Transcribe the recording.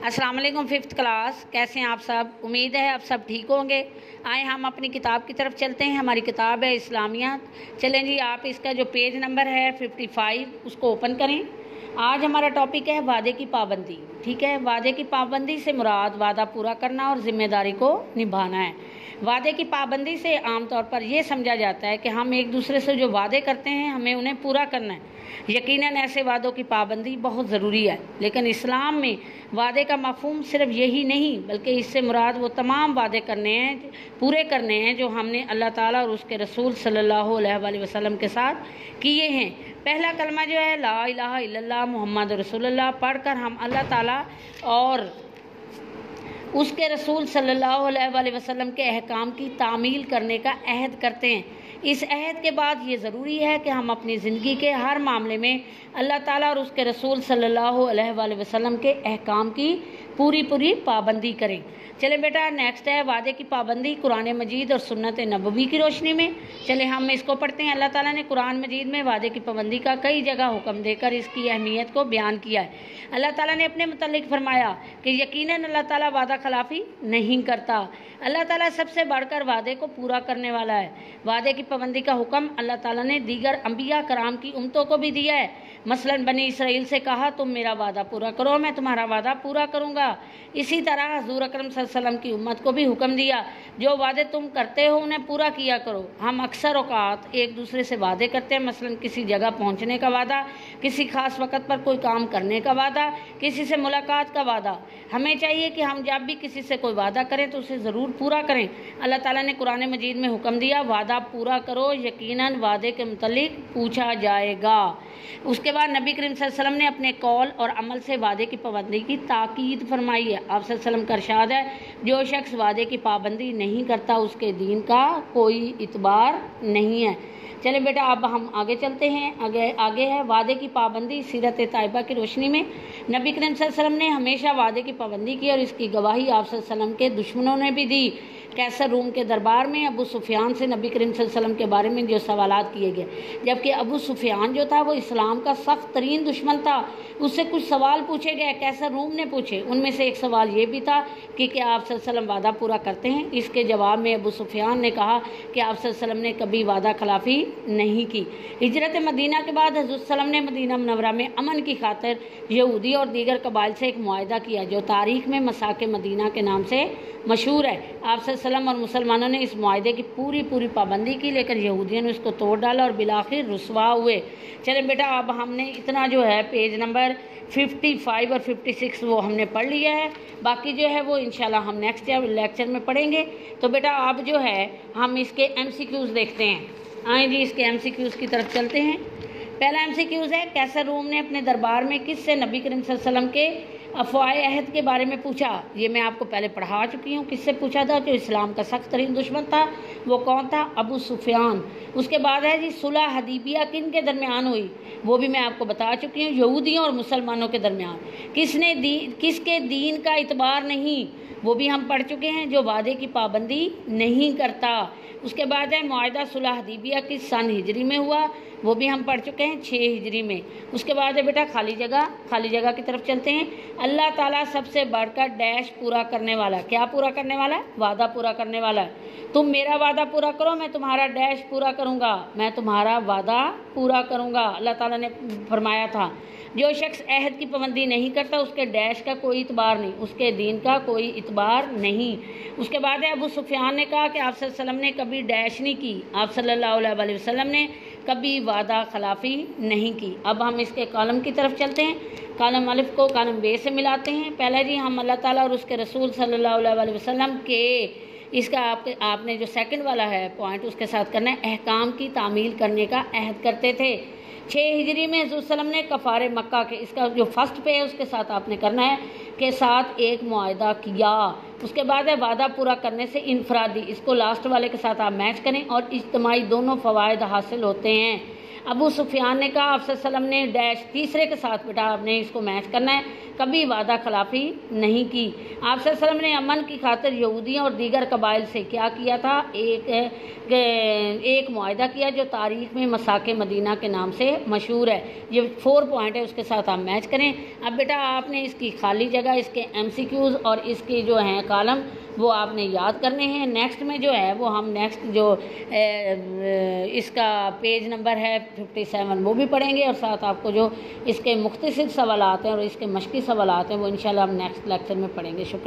अस्सलाम वालेकुम fifth class, कैसे हैं आप सब। उम्मीद है आप सब ठीक होंगे। आए हम अपनी किताब की तरफ चलते हैं। हमारी किताब है इस्लामियात। चलें जी, आप इसका जो पेज नंबर है 55 उसको ओपन करें। आज हमारा टॉपिक है वादे की पाबंदी। ठीक है, वादे की पाबंदी से मुराद वादा पूरा करना और ज़िम्मेदारी को निभाना है। वादे की पाबंदी से आमतौर पर यह समझा जाता है कि हम एक दूसरे से जो वादे करते हैं हमें उन्हें पूरा करना है। यकीनन ऐसे वादों की पाबंदी बहुत ज़रूरी है, लेकिन इस्लाम में वादे का मफ़हूम सिर्फ यही नहीं बल्कि इससे मुराद वो तमाम वादे पूरे करने हैं जो हमने अल्लाह ताला और उसके रसूल सल्लल्लाहु अलैहि वसल्लम के साथ किए हैं। पहला कलमा जो है ला इलाहा इल्लल्लाह मुहम्मद रसूलुल्लाह पढ़कर हम अल्लाह ताला और उसके रसूल सल्लल्लाहु अलैहि वसल्लम के अहकाम की तामील करने का अहद करते हैं। इस अहद के बाद ये ज़रूरी है कि हम अपनी ज़िंदगी के हर मामले में अल्लाह ताला और उसके रसूल सल्लल्लाहु अलैहि वसल्लम के अहकाम की पूरी पाबंदी करें। चले बेटा, नेक्स्ट है वादे की पाबंदी कुरान मजीद और सुन्नत नबवी की रोशनी में। चले हम इसको पढ़ते हैं। अल्लाह ताला ने कुरान मजीद में वादे की पाबंदी का कई जगह हुक्म देकर इसकी अहमियत को बयान किया है। अल्लाह ताला ने अपने मुतल्लिक फरमाया कि यकीनन अल्लाह ताला वादा खिलाफी नहीं करता। अल्लाह ताला सबसे बढ़कर वादे को पूरा करने वाला है। वादे की पाबंदी का हुक्म अल्लाह ताला ने दीगर अंबिया कराम की उम्मतों को भी दिया है। मसलन बनी इसराइल से कहा तुम मेरा वादा पूरा करो, मैं तुम्हारा वादा पूरा करूँगा। इसी तरह हज़ूर अकरम सल्लल्लाहु अलैहि वसल्लम की उम्मत को भी हुक्म दिया जो वादे तुम करते हो उन्हें पूरा किया करो। हम अक्सर औकात एक दूसरे से वादे करते हैं, मसलन किसी जगह पहुँचने का वादा, किसी खास वक़्त पर कोई काम करने का वादा, किसी से मुलाकात का वादा। हमें चाहिए कि हम जब भी किसी से कोई वादा करें तो उसे ज़रूर पूरा करें। अल्लाह ताला ने कुरान मजीद में हुक्म दिया वादा पूरा करो, यकीनन वादे के मुतल्लिक पूछा जाएगा। उसके बाद नबी करीम सल्लल्लाहु अलैहि वसल्लम ने अपने कौल और अमल से वादे की पाबंदी की ताकीद फरमाई है। आप सल्लल्लाहु अलैहि वसल्लम का इरशाद है जो शख्स वादे की पाबंदी नहीं करता उसके दीन का कोई इतबार नहीं है। चले बेटा, अब हम आगे चलते हैं। आगे है वादे की पाबंदी सीरत तैयबा की रोशनी में। नबी करीम सल्लल्लाहु अलैहि वसल्लम ने हमेशा वादे की पाबंदी की और इसकी गवाही आप सल्लल्लाहु अलैहि वसल्लम के दुश्मनों ने भी दी। कैसर रूम के दरबार में अबू सुफियान से नबी करीम सल्लल्लाहु अलैहि वसल्लम के बारे में जो सवालात किए गए, जबकि अबू सुफियान जो था वो इस्लाम का सख्त तरीन दुश्मन था। उससे कुछ सवाल पूछे गए, कैसर रूम ने पूछे। उनमें से एक सवाल ये भी था कि क्या आप सल्लल्लाहु अलैहि वसल्लम वादा पूरा करते हैं। इसके जवाब में अबू सुफियान ने कहा कि आप सल्लल्लाहु अलैहि वसल्लम ने कभी वादा खिलाफी नहीं की। हिजरत मदीना के बाद हज़रत सल्लम ने मदीना मुनव्वरा में अमन की खातिर यहूदी और दीगर कबाइल से एक मुआहदा किया जो तारीख में मसाके मदीना के नाम से मशहूर है। आप सल्लल्लाहु अलैहि वसल्लम और मुसलमानों ने इस मुआहदे की पूरी पाबंदी की, लेकिन यहूदियों ने उसको तोड़ डाला और बिलाखिर रुसवा हुए। चलें बेटा, अब हमने इतना जो है पेज नंबर 55 और 56 वो हमने पढ़ लिया है। बाकी जो है वो इंशाल्लाह हम नेक्स्ट लेक्चर में पढ़ेंगे। तो बेटा अब जो है हम इसके MCQs देखते हैं। आए जी, इसके MCQs की तरफ चलते हैं। पहला MCQs है कैसर रूम ने अपने दरबार में किससे नबी करीम सल्लल्लाहु अलैहि वसल्लम के अफ़वाए अहद के बारे में पूछा। ये मैं आपको पहले पढ़ा चुकी हूँ। किससे पूछा था? जो इस्लाम का सख्त तरीन दुश्मन था। वो कौन था? अबू सुफियान। उसके बाद है जी सुलह हदीबिया किन के दरमियान हुई, वो भी मैं आपको बता चुकी हूँ, यहूदियों और मुसलमानों के दरमियान। किसके दीन का इतबार नहीं, वो भी हम पढ़ चुके हैं, जो वादे की पाबंदी नहीं करता। उसके बाद है मुआहदा सुलह हदीबिया किस सन हिजरी में हुआ, वो भी हम पढ़ चुके हैं 6 हिजरी में। उसके बाद है बेटा खाली जगह की तरफ चलते हैं। अल्लाह ताला सबसे बढ़कर डैश पूरा करने वाला। क्या पूरा करने वाला है? वादा पूरा करने वाला है। तुम मेरा वादा पूरा करो, मैं तुम्हारा डैश पूरा करूँगा, मैं तुम्हारा वादा पूरा करूँगा। अल्लाह ताला ने फरमाया था जो शख्स अहद की पाबंदी नहीं करता उसके डैश का कोई इतबार नहीं, उसके दीन का कोई इतबार नहीं। उसके बाद है अबू सुफियान ने कहा कि आप सल्लल्लाहु अलैहि वसल्लम ने कभी डैश नहीं की, आप सल्लल्लाहु अलैहि वसल्लम ने कभी वादा खिलाफी नहीं की। अब हम इसके कॉलम की तरफ चलते हैं। कॉलम अलिफ को कॉलम बे से मिलाते हैं। पहला जी हम अल्लाह ताला और उसके रसूल सल्लल्लाहु अलैहि वसल्लम के इसका आपने जो सेकंड वाला है पॉइंट उसके साथ करना है, अहकाम की तामील करने का अहद करते थे। 6 हिजरी में हज़रत सल्लम ने कफ़ारे मक्का के इसका जो फर्स्ट पे है उसके साथ आपने करना है के साथ एक मुआहदा किया। उसके बाद है वादा पूरा करने से इनफरादी, इसको लास्ट वाले के साथ आप मैच करें और इज्तिमाई दोनों फ़वाइद हासिल होते हैं। ابو سفیان نے کہا آپ صلی اللہ علیہ وسلم نے ڈیش تیسرے کے ساتھ بیٹا آپ نے اس کو میچ کرنا ہے، کبھی وعدہ خلافی نہیں کی۔ آپ صلی اللہ علیہ وسلم نے امن کی خاطر یہودیوں اور دیگر قبائل سے کیا کیا تھا، ایک معاہدہ کیا جو تاریخ میں مساک مدینہ کے نام سے مشہور ہے۔ یہ 4 پوائنٹ ہے، اس کے ساتھ آپ میچ کریں۔ اب بیٹا آپ نے اس کی خالی جگہ، اس کے MCQs اور اس کے جو ہیں کالم وہ آپ نے یاد کرنے ہیں۔ نیکسٹ میں جو ہے وہ ہم نیکسٹ جو اس کا پیج نمبر ہے 57 وہ بھی پڑھیں گے، اور ساتھ آپ کو جو اس کے مختصر سوالات ہیں اور اس کے مشقی سوالات ہیں وہ انشاءاللہ ہم نیکسٹ لیکچر میں پڑھیں گے۔ شکریہ۔